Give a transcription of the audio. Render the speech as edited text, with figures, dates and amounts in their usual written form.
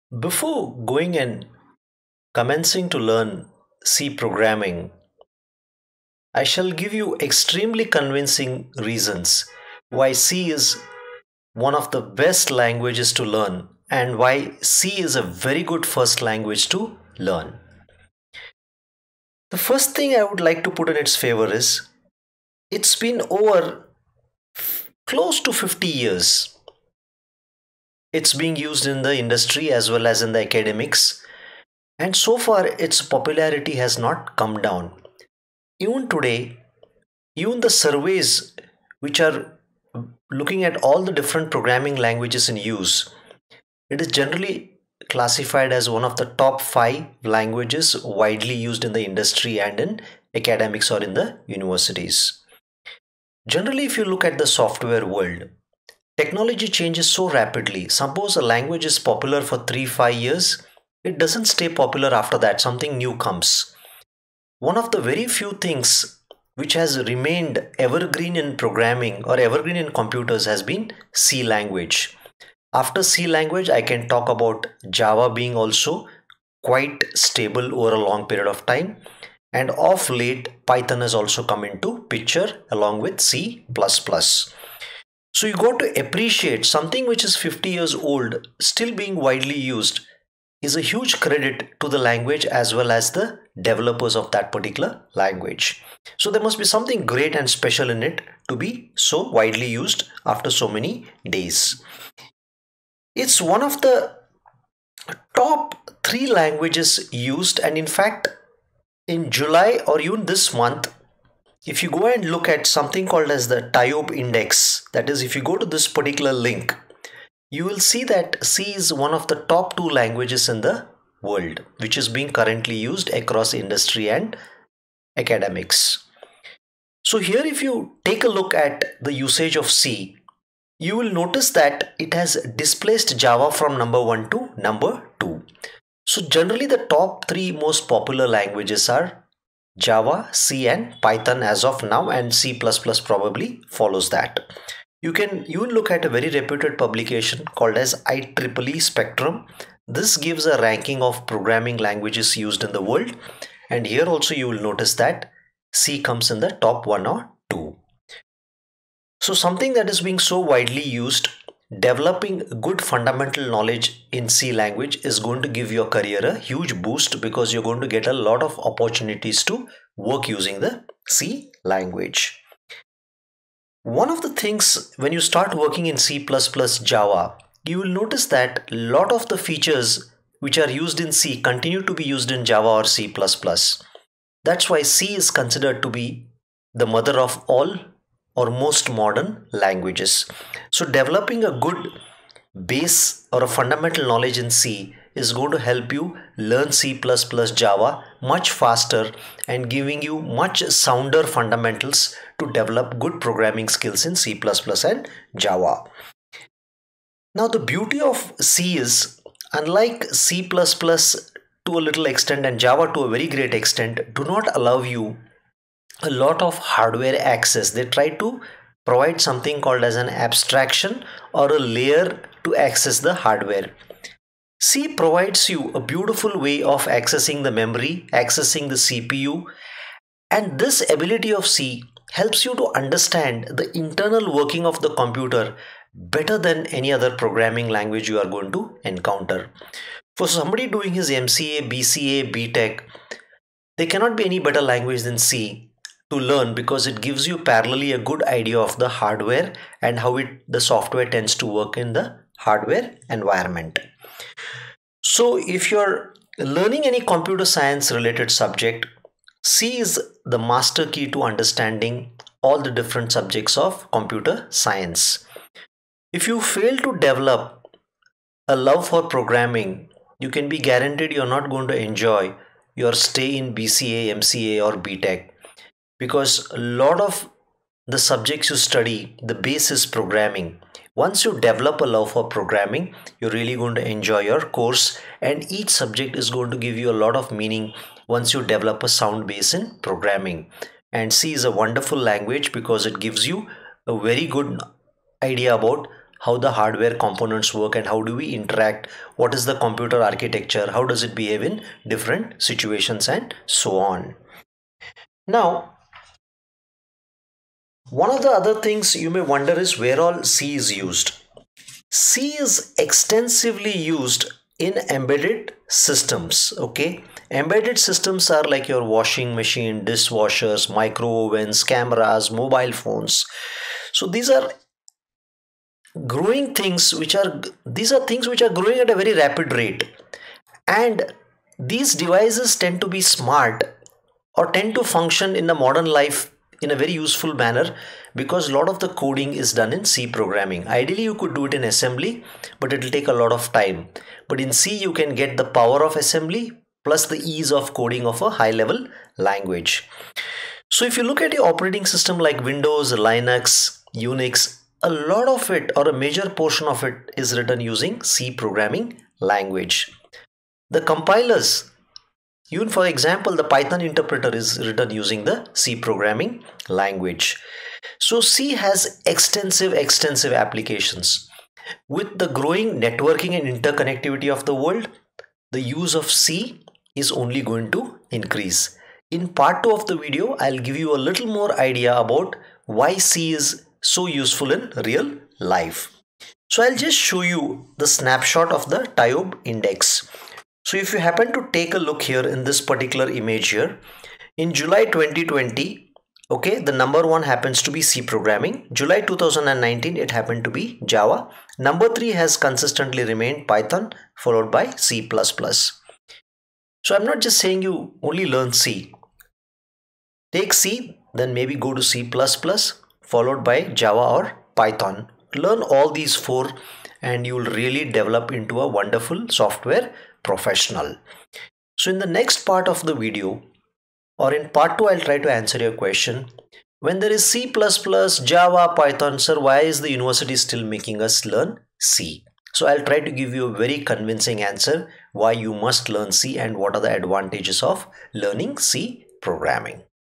Before going and commencing to learn C programming, I shall give you extremely convincing reasons why C is one of the best languages to learn and why C is a very good first language to learn. The first thing I would like to put in its favor is it's been over close to 50 years. It's being used in the industry as well as in the academics, and so far its popularity has not come down. Even today, even the surveys which are looking at all the different programming languages in use, it is generally classified as one of the top 5 languages widely used in the industry and in academics or in the universities. Generally, if you look at the software world, technology changes so rapidly. Suppose a language is popular for 3 5 years, it doesn't stay popular after that, something new comes. One of the very few things which has remained evergreen in programming or evergreen in computers has been C language. After C language, I can talk about Java being also quite stable over a long period of time. And of late, Python has also come into picture along with C++. So you got to appreciate something which is 50 years old still being widely used is a huge credit to the language as well as the developers of that particular language. So there must be something great and special in it to be so widely used after so many days. It's one of the top 3 languages used, and in fact, in July or even this month, if you go and look at something called as the TIOP index, that is, if you go to this particular link, you will see that C is one of the top 2 languages in the world, which is being currently used across industry and academics. So here, if you take a look at the usage of C, you will notice that it has displaced Java from number 1 to number 2. So generally the top 3 most popular languages are Java, C and Python as of now, and C++ probably follows that. You can even look at a very reputed publication called as IEEE Spectrum. This gives a ranking of programming languages used in the world, and here also you will notice that C comes in the top 1 or 2. So something that is being so widely used, developing good fundamental knowledge in C language is going to give your career a huge boost because you're going to get a lot of opportunities to work using the C language. One of the things when you start working in C++ Java, you will notice that a lot of the features which are used in C continue to be used in Java or C++. That's why C is considered to be the mother of all or most modern languages. So developing a good base or a fundamental knowledge in C is going to help you learn C++ Java much faster and giving you much sounder fundamentals to develop good programming skills in C++ and Java. Now the beauty of C is, unlike C++ to a little extent and Java to a very great extent, do not allow you a lot of hardware access. They try to provide something called as an abstraction or a layer to access the hardware. C provides you a beautiful way of accessing the memory, accessing the CPU, and this ability of C helps you to understand the internal working of the computer better than any other programming language you are going to encounter. For somebody doing his MCA, BCA, BTech, there cannot be any better language than C to learn because it gives you parallelly a good idea of the hardware and how the software tends to work in the hardware environment. So if you're learning any computer science related subject, C is the master key to understanding all the different subjects of computer science. If you fail to develop a love for programming, you can be guaranteed you're not going to enjoy your stay in BCA, MCA or BTech because a lot of the subjects you study, the base is programming. Once you develop a love for programming, you're really going to enjoy your course, and each subject is going to give you a lot of meaning once you develop a sound base in programming. And C is a wonderful language because it gives you a very good idea about how the hardware components work and how do we interact, what is the computer architecture, how does it behave in different situations, and so on. Now, one of the other things you may wonder is where all C is used. C is extensively used in embedded systems. Okay, embedded systems are like your washing machine, dishwashers, micro ovens, cameras, mobile phones. So these are growing things which are things which are growing at a very rapid rate, and these devices tend to be smart or tend to function in the modern life in a very useful manner because a lot of the coding is done in C programming. Ideally, you could do it in assembly, but it will take a lot of time. But in C, you can get the power of assembly plus the ease of coding of a high level language. So if you look at your operating system like Windows, Linux, Unix, a lot of it or a major portion of it is written using C programming language. The compilers, even for example, the Python interpreter is written using the C programming language. So C has extensive applications. With the growing networking and interconnectivity of the world, the use of C is only going to increase. In part 2 of the video, I'll give you a little more idea about why C is so useful in real life. So I'll just show you the snapshot of the TIOB index. So if you happen to take a look here in this particular image here, in July 2020, okay, the number 1 happens to be C programming. July 2019, it happened to be Java. Number 3 has consistently remained Python, followed by C++. So I'm not just saying you only learn C. Take C, then maybe go to C++, followed by Java or Python. Learn all these 4 and you will really develop into a wonderful software professional. So in the next part of the video, or in part 2, I'll try to answer your question. When there is C++, Java, Python, sir, why is the university still making us learn C? So I'll try to give you a very convincing answer why you must learn C and what are the advantages of learning C programming.